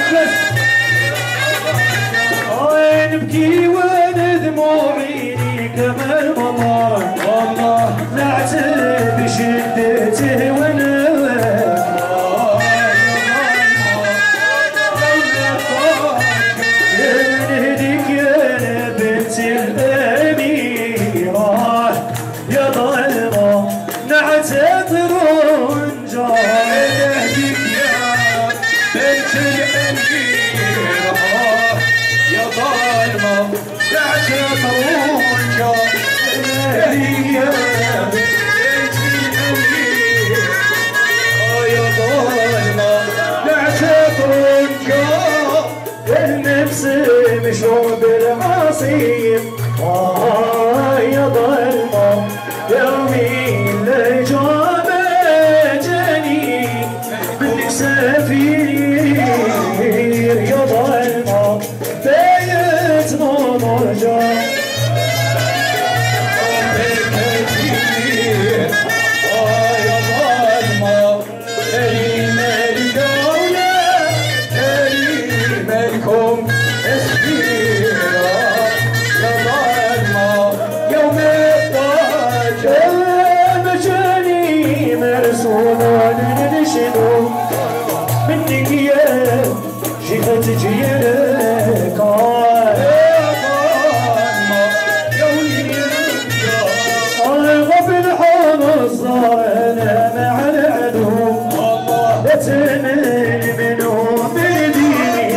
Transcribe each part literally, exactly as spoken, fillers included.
نبكي وندمع عيني كما المطر والله نعتب بشدته وانا نهديك يا بنت الأميرة يا ظلمة نعتذر ونجار نهديك يا بنت الأميرة يا ظالمة نعتذر ونجار نهديك يا بنت الأميرة يا ظالمة نعتذر ونجار النفس مشروب العصير آه يا ظلمة يومي اللي جابتني بالسفير يا ظلمة بيت نور جار منك يا جيت تجيلك ارغب الحرص انا مع العدو لا تمل منهم بديني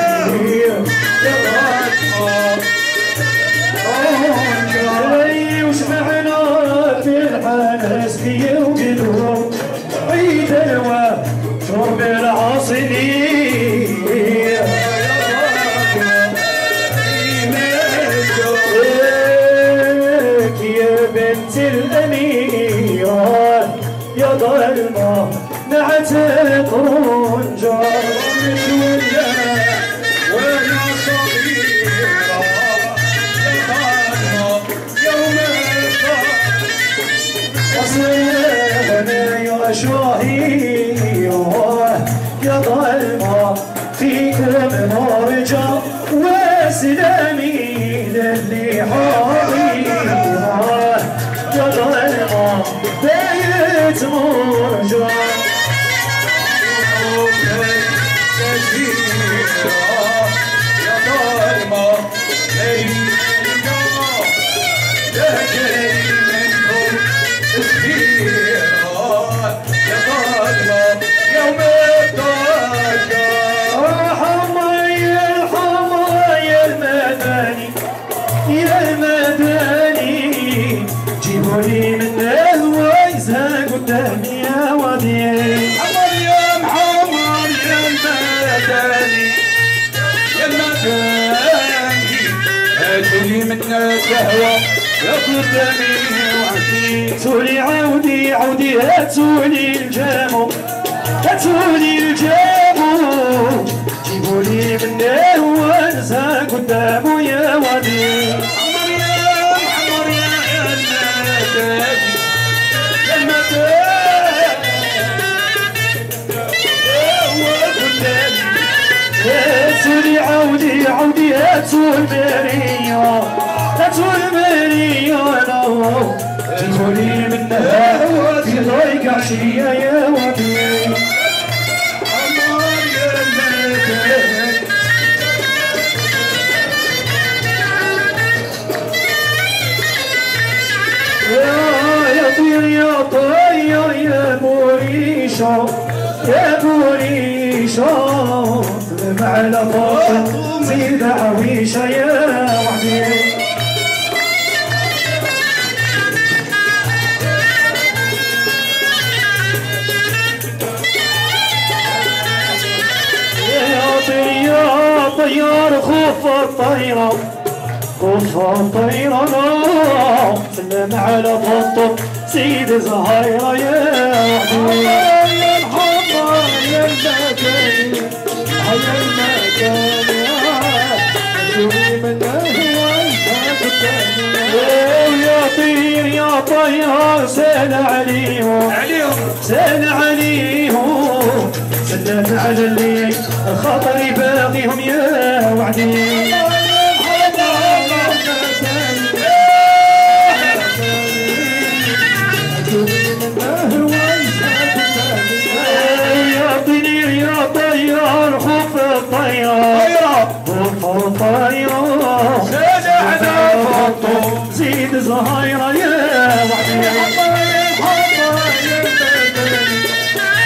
وش معنا في الحنس في وجدهم عيد الوا شرب العصير يا بنت الأميرة يا ظلمة نعتذر ونجار وانا صغيرة يا ظالمة يوم الفرح وصلنا يا شهيرة يا ظلمة فيك من رجع وسلامي للي حاضرة يا ظلمة بيت مرجع يا ظالمة يوم حماية الحماية المدني يا المدني جيبولي من الويزة قدامي يا ودي حمر يا محمر يا المدني يا المدني هاتولي من القهوة يا قدامي وعدي هاتولي عودي عودي هاتولي الجامو هاتولي الجامو جيبولي من الويزة قدامه يا ودي حمر يا محمر يا المدني يا المدني هاتولي عودي عودي هاتوا المرية هاتوا المرية جيبولي منها في ضيق عشية يا ودي حمر يا المدني يا طير يا طير يا موريشة يا موريشة مع الفوق زيد عويشة يا وحدي يا طير يا طيار خوف الطيرة خوف الطيرة سلم على بطه سيد زهيرة يا وحدي يا الحمر يا المكان على المكان يا طير يا طير سال عليهم عليهم سال عليهم دلت على اللي خاطري باقيهم يا وعدي يعطيني يا طيار خوف الطيار خوف الطيار زيد زهايرة يا وعدي